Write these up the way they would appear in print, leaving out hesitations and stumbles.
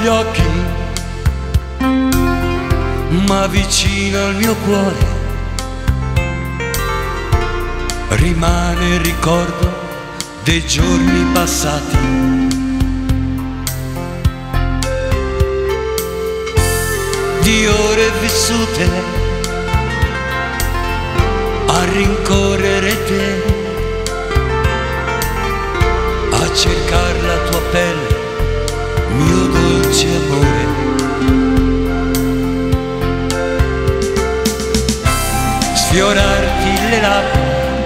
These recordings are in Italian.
occhi, ma vicino al mio cuore rimane il ricordo dei giorni passati. Di ore vissute a rincorrere te, a cercare la tua pelle, mio dolce amore. Sfiorarti le labbra,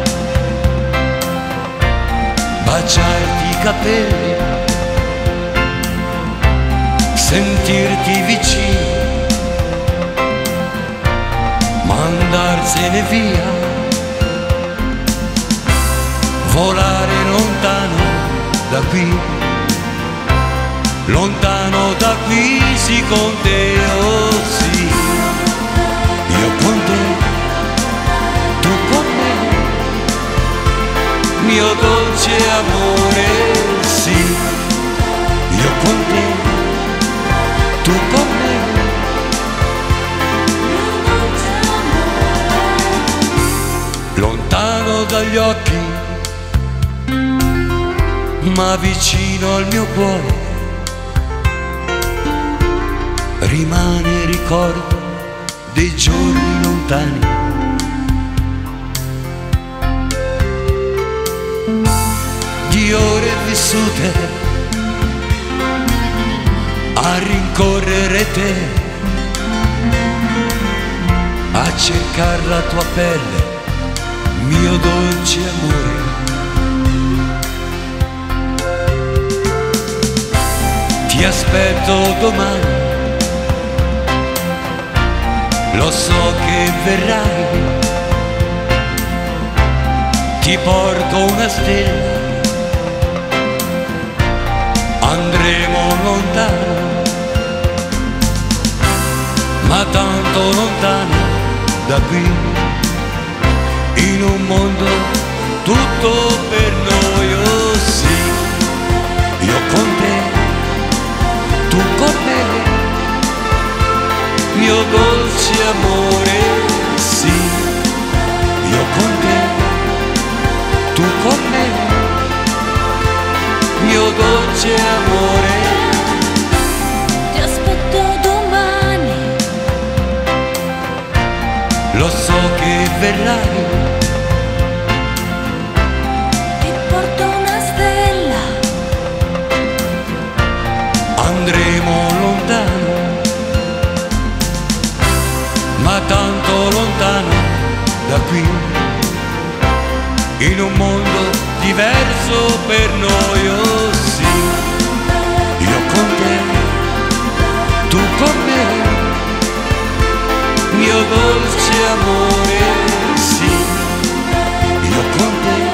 baciarti i capelli, sentirti vicino, mandarsene via, volare lontano da qui, lontano da qui, sì, con te, oh sì, io con te, tu con me, mio dolce amore, sì, io con te, tu con me, lontano dagli occhi, ma vicino al mio cuore rimane il ricordo dei giorni lontani. Di ore vissute a rincorrere te, a cercare la tua pelle, mio dolce amore. Ti aspetto domani, lo so che verrai, ti porto una stella, andremo lontano, ma tanto lontano da qui, in un mondo tutto per noi, oh sì, io con te, tu con me, mio dolce amore, sì, io con te, tu con me, mio dolce amore. Ti aspetto domani, Lo so che verrai, ti porto una stella, andremo lontano, ma tanto lontano da qui, in un mondo diverso per noi, oh sì, io con te, tu con me, mio dolce amore, sì, io con te,